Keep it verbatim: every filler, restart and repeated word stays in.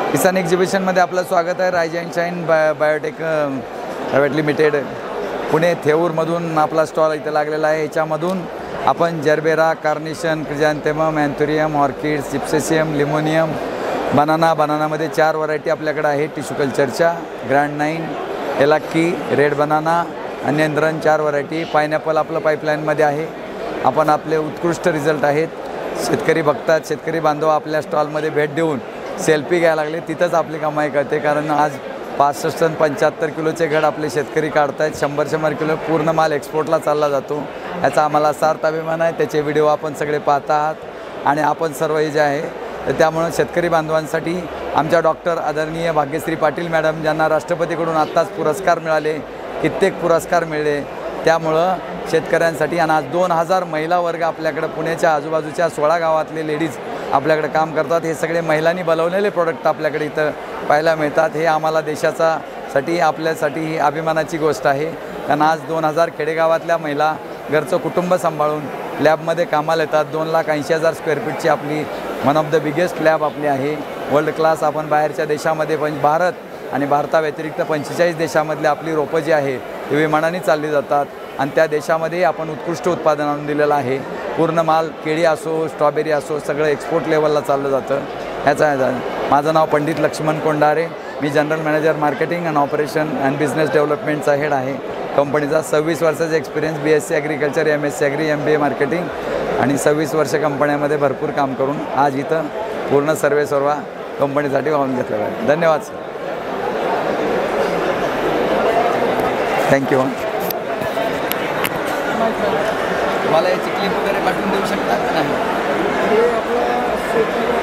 किसान एक्झिबिशनमध्ये आपलं स्वागत आहे। Rise and shine by biotech private limited Pune थेऊरमधून आपला स्टॉल इथे लागलेला आहे। याच्यामधून आपण gerbera, carnation, chrysanthemum, anthurium, orchids, जिप्सेसियम, लिमोनियम, बनाना बनानामध्ये चार व्हरायटी आपल्याकडे आहे। टिश्यू कल्चरच्या grand nine, Elakki, red banana, अन्यंद्रन चार व्हरायटी। पायनॅपल आपलं पाईपलाईनमध्ये आहे। आपण आपले उत्कृष्ट रिझल्ट आहेत। शेतकरी बघतात, शेतकरी बांधव आपल्या स्टॉलमध्ये भेट देऊन सेल्फी घ्यायला लागले, तिथंच आपली कमाई करते। कारण आज पासष्ट टन पंच्याहत्तर किलोचे घड आपले शेतकरी काढतायत। शंभर शंभर किलो पूर्ण माल एक्सपोर्टला चालला जातो। याचा आम्हाला सार्थ अभिमान आहे। त्याचे व्हिडिओ आपण सगळे पाहत आहात आणि आपण सर्व हे जे आहे तर त्यामुळे शेतकरी बांधवांसाठी आमच्या डॉक्टर आदरणीय भाग्यश्री पाटील मॅडम, ज्यांना राष्ट्रपतीकडून आत्ताच पुरस्कार मिळाले, कित्येक पुरस्कार मिळाले, त्यामुळं शेतकऱ्यांसाठी आणि आज दोन हजार महिला वर्ग आपल्याकडे पुण्याच्या आजूबाजूच्या सोळा गावातले लेडीज आपल्याकडे काम करतात। हे सगळे महिलांनी बनवलेले प्रोडक्ट आपल्याकडे इथं पाहायला मिळतात। हे आम्हाला देशाचा साठी आपल्यासाठी ही अभिमानाची गोष्ट आहे। कारण आज दोन हजार खेडेगावातल्या महिला घरचं कुटुंब सांभाळून लॅबमध्ये कामाला येतात। दोन लाख ऐंशी हजार स्क्वेअर फीटची आपली one of the biggest lab आपली आहे। वर्ल्ड क्लास आपण बाहेरच्या देशामध्ये पण भारत आणि भारताव्यतिरिक्त पंचेचाळीस देशामधली आपली रोपं जी आहे ती विमानाने चालली जातात आणि त्या देशामध्ये आपण उत्कृष्ट उत्पादन आणून दिलेलं आहे। पूर्ण माल केळी असो, स्ट्रॉबेरी असो, सगळं एक्सपोर्ट लेवलला चाललं जातं। ह्याचा माझं नाव पंडित लक्ष्मण कोंडारे, मी general manager marketing and operation and business डेव्हलपमेंटचा हेड आहे। कंपनीचा सव्वीस वर्षाचा experience, B S C agriculture, M S C agri, M B A marketing आणि सव्वीस वर्ष कंपन्यामध्ये भरपूर काम करून आज इथं पूर्ण सर्वे सर्व कंपनीसाठी वाहून घेतलेलं आहे। धन्यवाद सर, थँक्यू। मला याची क्लिप वगैरे पाठवून देऊ शकता का? नाही,